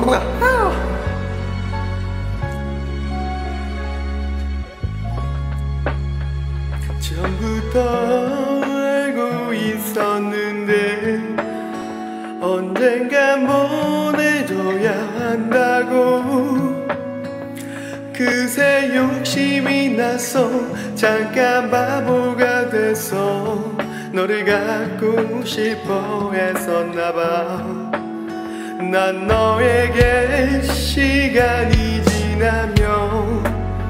처음부터 알고 있었는데 언젠간 보내줘야 한다고. 그새 욕심이 나서 잠깐 바보가 됐어. 너를 갖고 싶어 했었나봐. 난 너에게 시간이 지나면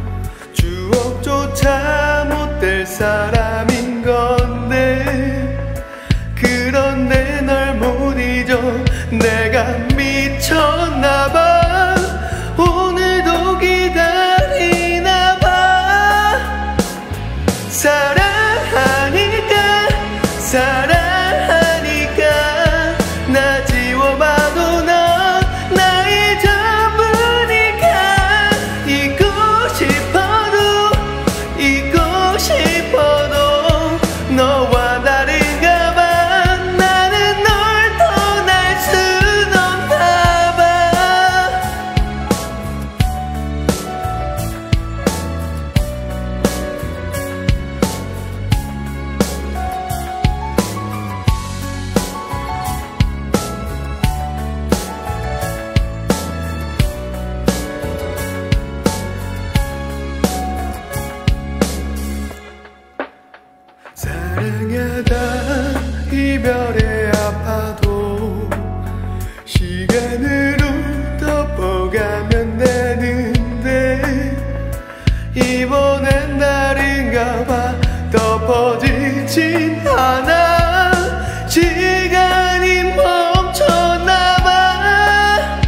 추억조차 못 될 사람인 건데, 그런데 널 못 잊어. 내가 미쳤나봐. 오늘도 기다리나봐. 사랑하니까 사랑하니까 나 지워봐도 넌 나의 전부니까. 잊고 싶어도 너와 다른가 봐. 나는 널 떠날 순 없나 봐. 사랑하다 이별에 아파도 시간으로 덮어가면 되는데, 이번엔 다른가 봐. 덮어지진 않아. 시간이 멈췄나 봐.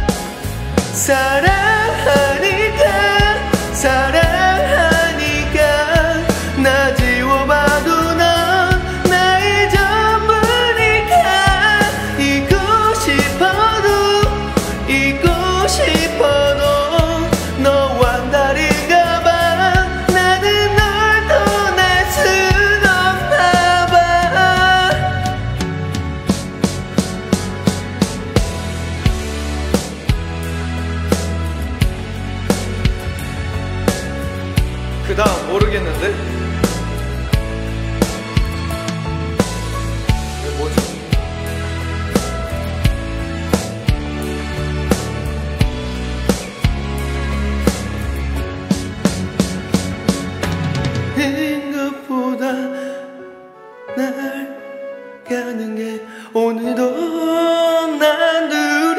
사랑하니까 사랑하니까 나 지워봐도 싶어도 너와 다른가 봐. 나는 널 떠날 순 없나 봐. 그 다음 모르겠는데? 이거 뭐지? 생각보다 날 가는 게 오늘도 난